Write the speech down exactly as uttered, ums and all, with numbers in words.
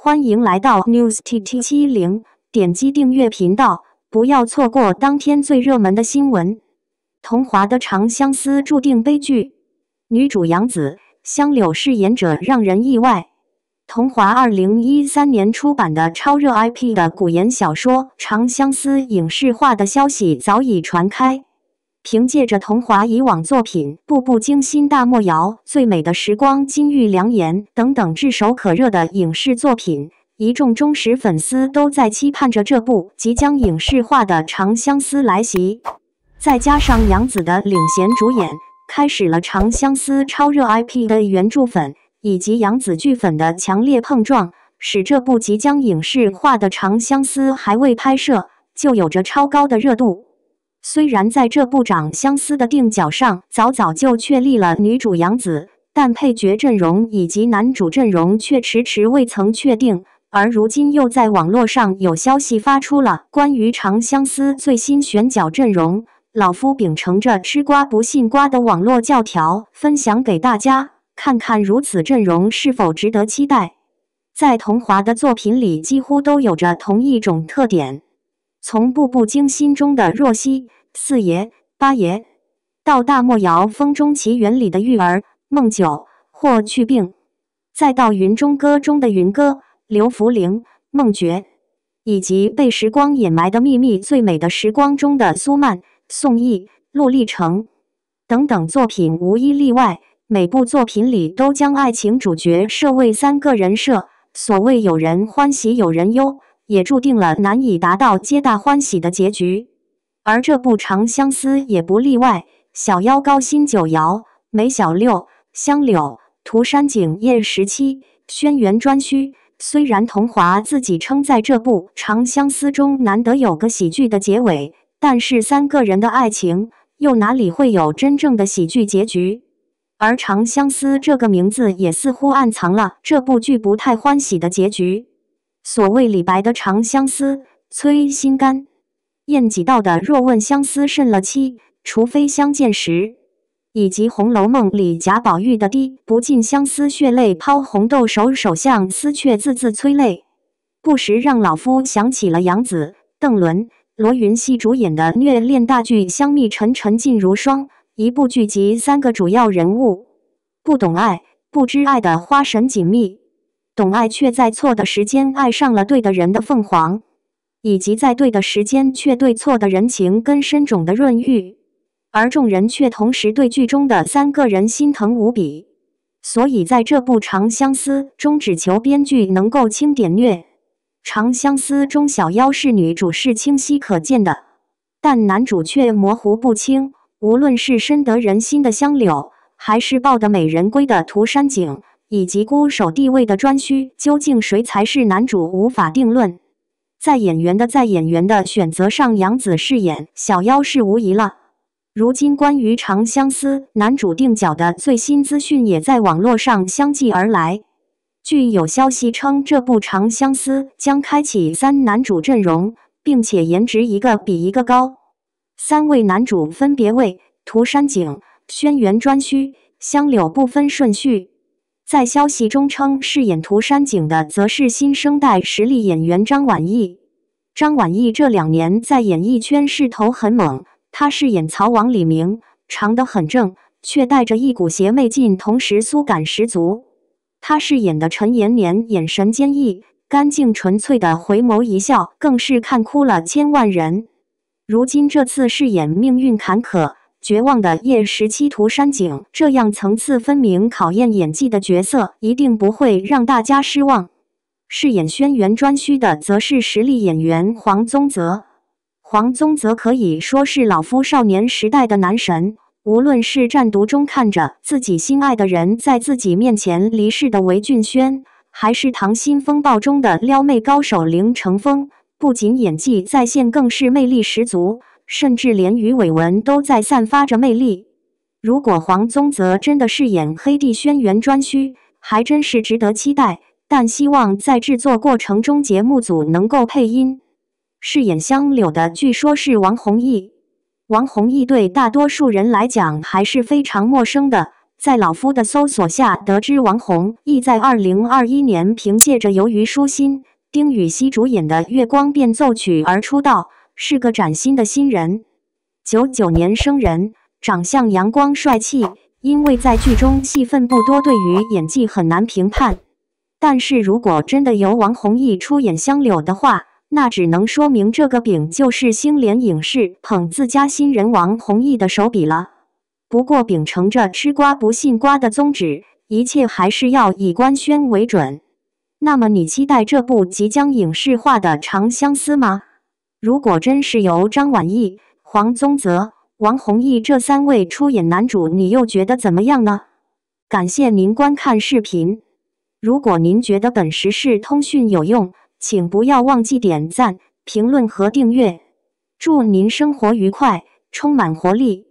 欢迎来到 News T T 七零，点击订阅频道，不要错过当天最热门的新闻。桐华的长相思注定悲剧，女主杨紫，相柳饰演者让人意外。桐华二零一三年出版的超热 I P 的古言小说《长相思》影视化的消息早已传开。凭借着桐华以往作品《步步惊心》《大漠谣》《最美的时光》《金玉良言》等等炙手可热的影视作品，一众忠实粉丝都在期盼着这部即将影视化的《长相思》来袭。再加上杨紫的领衔主演，开始了《长相思》超热 I P 的原著粉以及杨紫剧粉的强烈碰撞，使这部即将影视化的《长相思》还未拍摄，就有着超高的热度。虽然在这部《长相思》的定角上早早就确立了女主杨紫，但配角阵容以及男主阵容却迟迟未曾确定。而如今又在网络上有消息发出了关于《长相思》最新选角阵容，老夫秉承着吃瓜不信瓜的网络教条，分享给大家，看看如此阵容是否值得期待。在桐华的作品里几乎都有着同一种特点。从《步步惊心》中的若曦、四爷、八爷，到《大漠谣风中奇缘》里的玉儿、孟九、霍去病，再到《云中歌》中的云歌、刘福陵、孟觉，以及被时光掩埋的秘密《最美的时光》中的苏曼、宋轶、陆励成等等作品无一例外，每部作品里都将爱情主角设为三个人设，所谓有人欢喜有人忧，也注定了难以达到皆大欢喜的结局。而这部《长相思》也不例外，小妖高薪九瑶、梅小六、香柳、涂山璟叶十七、轩辕颛顼。虽然桐华自己称在这部《长相思》中难得有个喜剧的结尾，但是三个人的爱情又哪里会有真正的喜剧结局？而《长相思》这个名字也似乎暗藏了这部剧不太欢喜的结局。所谓李白的长相思，催心肝；晏几道的若问相思甚了期，除非相见时；以及《红楼梦》里贾宝玉的滴不尽相思血泪抛红豆手手相思却字字催泪，不时让老夫想起了杨紫、邓伦、罗云熙主演的虐恋大剧《香蜜沉沉烬如霜》，一部剧集三个主要人物，不懂爱、不知爱的花神锦觅，懂爱却在错的时间爱上了对的人的凤凰，以及在对的时间却对错的人情根深种的润玉。而众人却同时对剧中的三个人心疼无比，所以在这部《长相思》中只求编剧能够轻点虐。《长相思》中小妖是女主是清晰可见的，但男主却模糊不清，无论是深得人心的香柳，还是抱得美人归的涂山璟，以及孤守地位的颛顼，究竟谁才是男主无法定论。在演员的在演员的选择上，杨紫饰演小妖是无疑了。如今关于《长相思》男主定角的最新资讯也在网络上相继而来。据有消息称，这部《长相思》将开启三男主阵容，并且颜值一个比一个高。三位男主分别为涂山璟、轩辕颛顼、香柳，不分顺序。在消息中称，饰演涂山璟的则是新生代实力演员张晚意。张晚意这两年在演艺圈势头很猛，他饰演曹王李明，长得很正，却带着一股邪魅劲，同时苏感十足。他饰演的陈延年眼神坚毅，干净纯粹的回眸一笑，更是看哭了千万人。如今这次饰演命运坎坷、绝望的叶十七涂山璟，这样层次分明、考验演技的角色，一定不会让大家失望。饰演轩辕颛顼的则是实力演员黄宗泽。黄宗泽可以说是老夫少年时代的男神，无论是战毒中看着自己心爱的人在自己面前离世的韦俊轩，还是溏心风暴中的撩妹高手凌成风，不仅演技在线，更是魅力十足，甚至连鱼尾纹都在散发着魅力。如果黄宗泽真的饰演黑帝轩辕颛顼，还真是值得期待，但希望在制作过程中节目组能够配音。饰演香柳的据说是王弘毅。王弘毅对大多数人来讲还是非常陌生的， 在老夫的搜索下得知王弘毅在二零二一年凭借着由于舒心、丁禹兮主演的《月光变奏曲》而出道，是个崭新的新人。九九年生人，长相阳光帅气，因为在剧中戏份不多，对于演技很难评判。但是如果真的由王弘毅出演香柳的话，那只能说明这个饼就是星联影视捧自家新人王弘毅的手笔了。不过秉承着吃瓜不信瓜的宗旨，一切还是要以官宣为准。那么你期待这部即将影视化的《长相思》吗？如果真是由张晚意、黄宗泽、王弘毅这三位出演男主，你又觉得怎么样呢？感谢您观看视频。如果您觉得本时事通讯有用，请不要忘记点赞、评论和订阅。祝您生活愉快，充满活力。